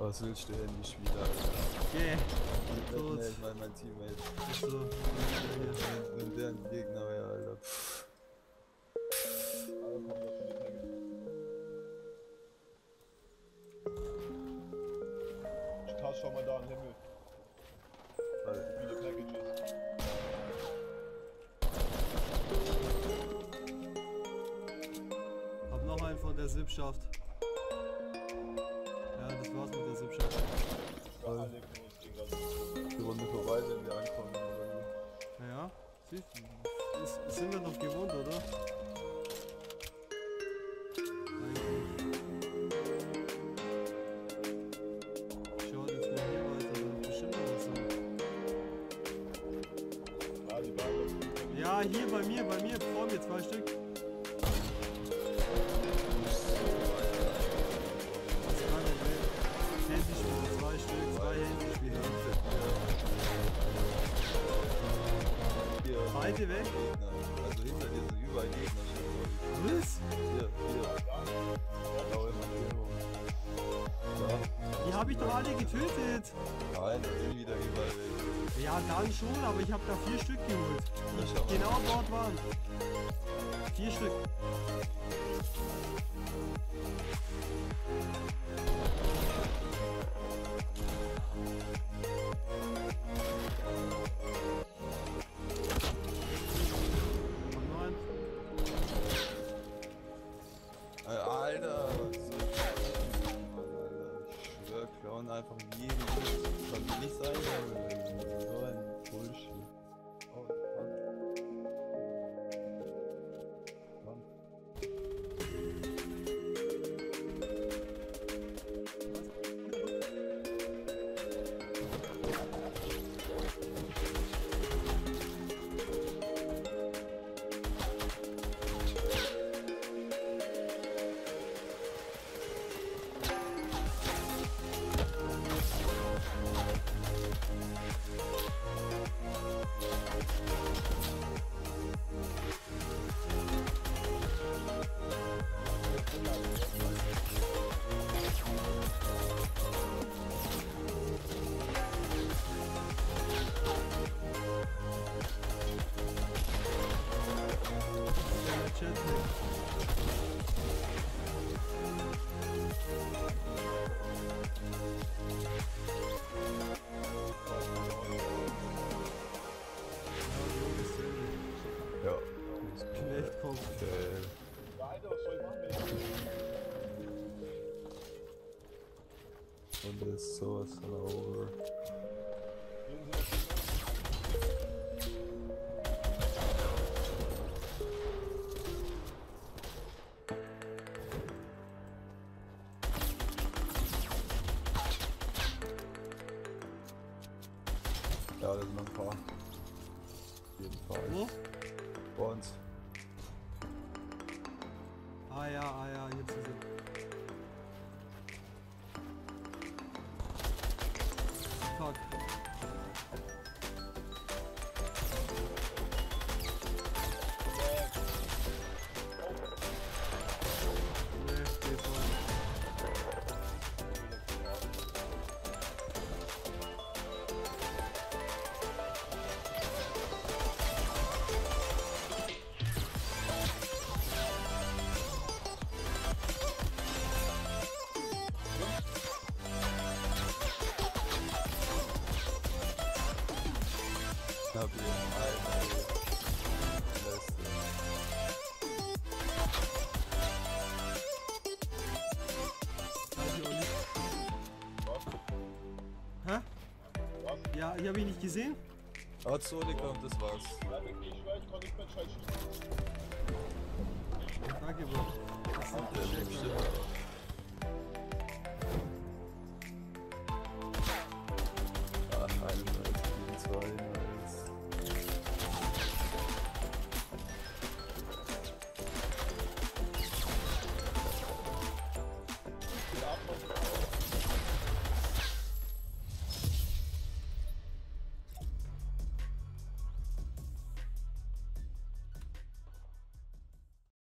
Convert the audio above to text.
Was willst du denn nicht wieder, Alter? Okay. Ich nicht mal mein Teammate. So. Und deren Gegner wäre, Alter. Ich tausche schon mal da an den Himmel. Viele Packages. Hab noch einen von der Sippschaft. Ja, das war's mit der Sippschaft. Ja, alle von uns gehen ganz gut. Die Runde vorbei, wenn wir ankommen, oder? Ja, siehst du. Das sind wir doch gewohnt, oder? Schaut jetzt mal hier weiter, da ist bestimmt noch was sein. Ja, die beiden. Ja, hier bei mir, vor mir 2 Stück. Das ist kein Problem. Handyspieler, 2 Stück, 2 Handyspieler. Hier, Beide weg. Gegner. Also hinter dir sind überall Gegner. Was? Hier. Blaue Markierung. Ja. Die habe ich doch alle getötet. Nein, da sind wieder überall weg. Ja, dann schon, aber ich habe da 4 Stück geholt. Ja, schau mal. Genau dort waren. 4 Stück. Und noch ein. Alter, ich schwör, klauen einfach jeden. Kann nicht sein, Alter. So ein Bullshit. Oh, Mann. Chat weg. Ja. Knechtkopf. Ja, Alter, was soll ich machen, ey? Und das ist sowas von over. Gehen Sie das hin? Ja, da sind noch ein paar. Auf jeden Fall. Wo? Bei uns. Ah ja, jetzt ist er. Fuck. Nee, geht voll. Hab ich einmal. Letzte. Weiß ich auch nicht. Was? Hä? Was? Ja, die hab ich nicht gesehen. Ah, Zone kommt, das war's. Ja, wirklich, ich schwör, ich konnte nicht mehr scheißen. Danke, Bro. Das ist Der nicht bestimmt